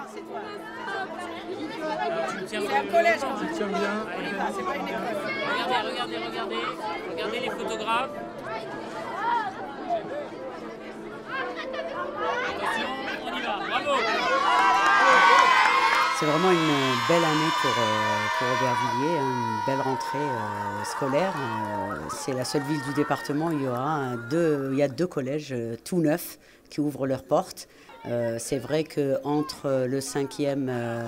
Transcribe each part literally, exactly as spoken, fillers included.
C'est un collège. Tu tiens bien. C'est pas une école. Regardez, regardez, regardez. Regardez les photographes. Attention, on y va. Bravo. C'est vraiment une belle année pour, pour Aubervilliers, une belle rentrée euh, scolaire. Euh, c'est la seule ville du département où il y aura un, deux, il y a deux collèges euh, tout neufs qui ouvrent leurs portes. Euh, c'est vrai qu'entre le cinquième euh,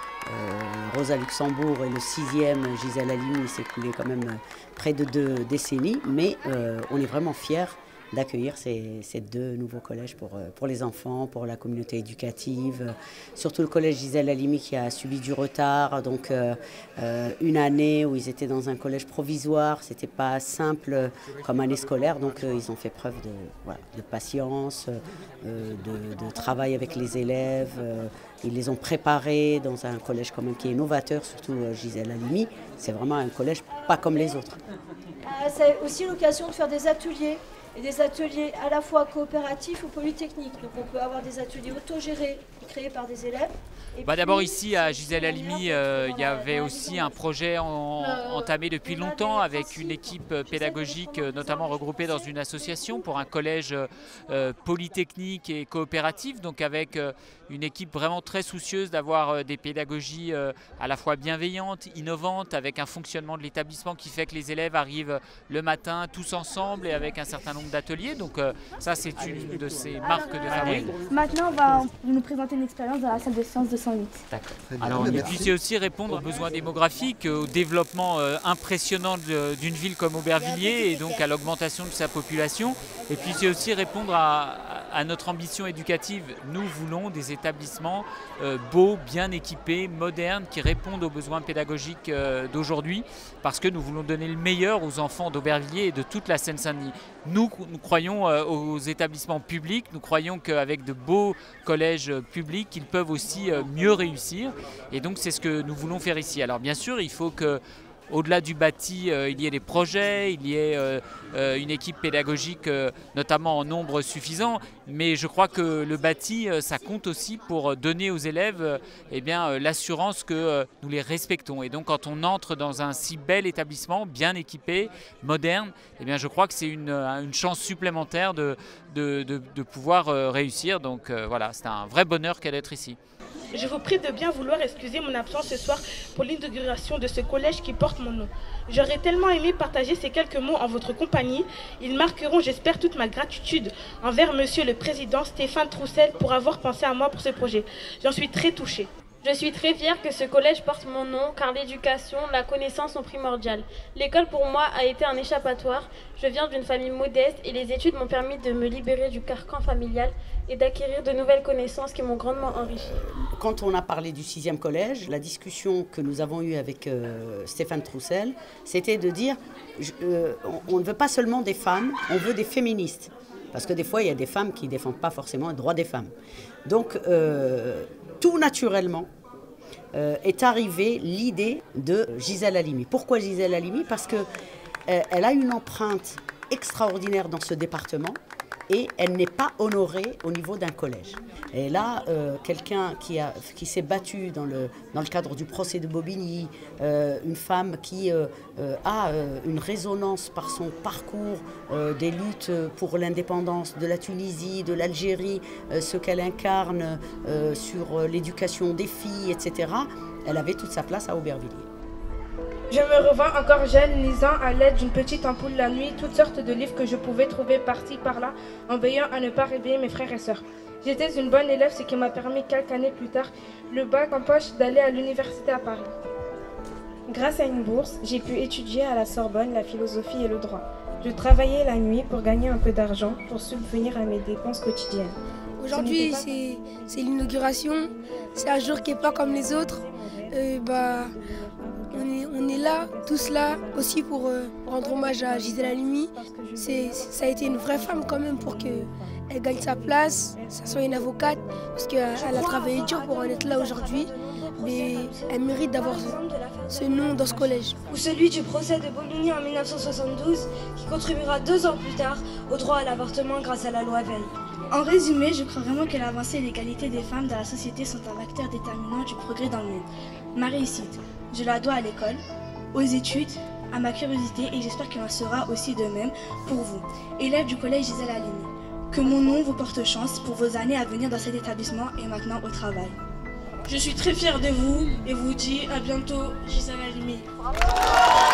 euh, Rosa Luxembourg et le sixième Gisèle Halimi, il s'est écoulé quand même près de deux décennies, mais euh, on est vraiment fiers d'accueillir ces, ces deux nouveaux collèges pour, pour les enfants, pour la communauté éducative. Surtout le collège Gisèle Halimi qui a subi du retard, donc euh, euh, une année où ils étaient dans un collège provisoire, c'était pas simple comme année scolaire, donc euh, ils ont fait preuve de, voilà, de patience, euh, de, de travail avec les élèves. Euh, ils les ont préparés dans un collège quand même qui est novateur, surtout euh, Gisèle Halimi. C'est vraiment un collège pas comme les autres. Euh, c'est aussi l'occasion de faire des ateliers. Et des ateliers à la fois coopératifs ou polytechniques. Donc on peut avoir des ateliers autogérés créés par des élèves. Bah D'abord ici à Gisèle Halimi, euh, il y avait aussi un projet en, entamé depuis longtemps avec une équipe pédagogique notamment regroupée dans une association pour un collège euh, polytechnique et coopératif, donc avec euh, une équipe vraiment très soucieuse d'avoir euh, des pédagogies euh, à la fois bienveillantes, innovantes, avec un fonctionnement de l'établissement qui fait que les élèves arrivent le matin tous ensemble et avec un certain nombre d'ateliers. Donc euh, ça c'est une de ces marques de fabrique. Maintenant on va nous présenter une expérience dans la salle de sciences de cent huit. D'accord. Alors, et puis c'est aussi répondre aux besoins démographiques, au développement euh, impressionnant d'une ville comme Aubervilliers et donc à l'augmentation de sa population. Et puis c'est aussi répondre à, à notre ambition éducative. Nous voulons des établissements euh, beaux, bien équipés, modernes, qui répondent aux besoins pédagogiques euh, d'aujourd'hui, parce que nous voulons donner le meilleur aux enfants d'Aubervilliers et de toute la Seine-Saint-Denis. Nous, nous croyons euh, aux établissements publics, nous croyons qu'avec de beaux collèges publics, ils peuvent aussi euh, mieux réussir. Et donc c'est ce que nous voulons faire ici. Alors bien sûr, il faut que au-delà du bâti, euh, il y ait des projets, il y ait euh, euh, une équipe pédagogique, euh, notamment en nombre suffisant. Mais je crois que le bâti, euh, ça compte aussi pour donner aux élèves euh, eh bien, euh, l'assurance que euh, nous les respectons. Et donc quand on entre dans un si bel établissement, bien équipé, moderne, eh bien, je crois que c'est une, une chance supplémentaire de, de, de, de pouvoir euh, réussir. Donc euh, voilà, c'est un vrai bonheur qu'à d'être ici. Je vous prie de bien vouloir excuser mon absence ce soir pour l'inauguration de ce collège qui porte mon nom. J'aurais tellement aimé partager ces quelques mots en votre compagnie. Ils marqueront, j'espère, toute ma gratitude envers Monsieur le Président Stéphane Troussel pour avoir pensé à moi pour ce projet. J'en suis très touchée. Je suis très fière que ce collège porte mon nom, car l'éducation, la connaissance sont primordiales. L'école pour moi a été un échappatoire. Je viens d'une famille modeste et les études m'ont permis de me libérer du carcan familial et d'acquérir de nouvelles connaissances qui m'ont grandement enrichi. Quand on a parlé du sixième collège, la discussion que nous avons eue avec euh, Stéphane Troussel, c'était de dire je, euh, on, on ne veut pas seulement des femmes, on veut des féministes. Parce que des fois, il y a des femmes qui ne défendent pas forcément les droits des femmes. Donc, euh, tout naturellement, euh, est arrivée l'idée de Gisèle Halimi. Pourquoi Gisèle Halimi? Parce qu'elle a une empreinte extraordinaire dans ce département et elle n'est pas honorée au niveau d'un collège. Et là, euh, quelqu'un qui, a, qui s'est battu dans le, dans le cadre du procès de Bobigny, euh, une femme qui euh, euh, a euh, une résonance par son parcours euh, des luttes pour l'indépendance de la Tunisie, de l'Algérie, euh, ce qu'elle incarne euh, sur l'éducation des filles, et cetera, elle avait toute sa place à Aubervilliers. Je me revins encore jeune, lisant à l'aide d'une petite ampoule la nuit toutes sortes de livres que je pouvais trouver par-ci par-là, en veillant à ne pas réveiller mes frères et sœurs. J'étais une bonne élève, ce qui m'a permis quelques années plus tard, le bac en poche, d'aller à l'université à Paris. Grâce à une bourse, j'ai pu étudier à la Sorbonne la philosophie et le droit. Je travaillais la nuit pour gagner un peu d'argent pour subvenir à mes dépenses quotidiennes. Aujourd'hui, c'est l'inauguration, c'est un jour qui n'est pas comme les autres. Euh, bah, on, est, on est là, tous là, aussi pour euh, rendre hommage à Gisèle Halimi. Ça a été une vraie femme quand même pour qu'elle gagne sa place, ça soit une avocate, parce qu'elle a travaillé dur pour en être là aujourd'hui. Mais elle mérite d'avoir ce, ce nom dans ce collège. Ou celui du procès de Bobigny en mille neuf cent soixante-douze, qui contribuera deux ans plus tard au droit à l'avortement grâce à la loi Veil. En résumé, je crois vraiment que l'avancée et l'égalité des femmes dans la société sont un facteur déterminant du progrès dans le monde. Ma réussite, je la dois à l'école, aux études, à ma curiosité et j'espère qu'il en sera aussi de même pour vous, élèves du collège Gisèle Halimi. Que mon nom vous porte chance pour vos années à venir dans cet établissement et maintenant au travail. Je suis très fière de vous et vous dis à bientôt, Gisèle Halimi.